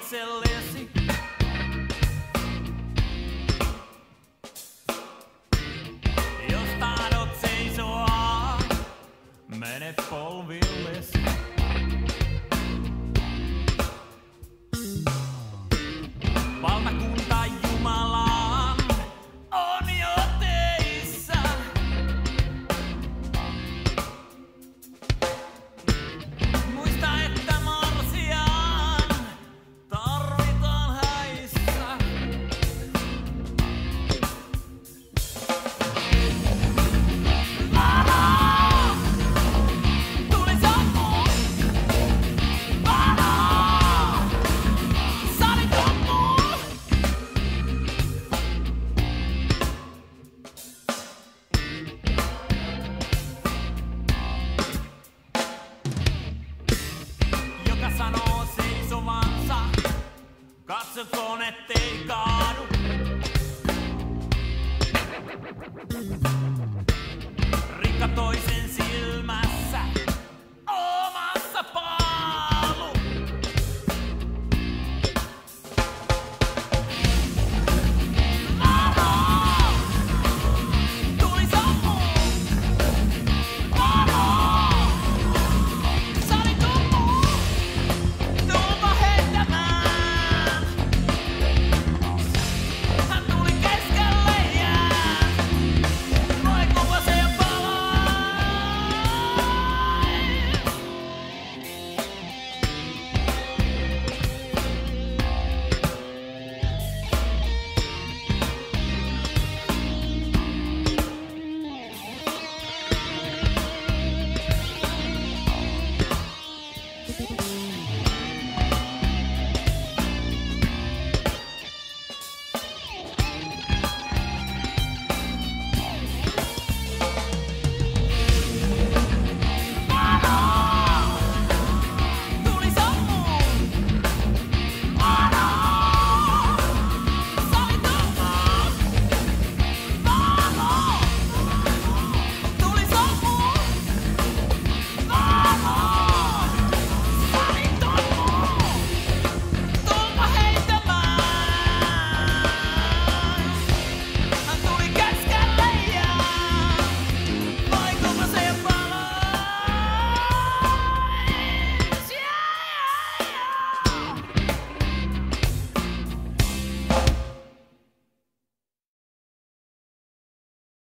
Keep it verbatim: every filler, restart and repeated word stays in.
itsellesi. Jos tahdot seisoa, mene polvillesi. Valtakunta Jumalan on jo teissä. Muista, että morsian tarvitaan häissä. Aha! Tuli sammu! Aha! Sali tommu! Joka sanoo seisovansa, katsokoon ettei kaadu. Rikka toisen silmässä, omassa paalu. Aha! Tuli sammu! Aha! Sali tommu! Tulpa heittämään! Hän tuli keskelle jää! Voi kuva se jo palaa! Thank you.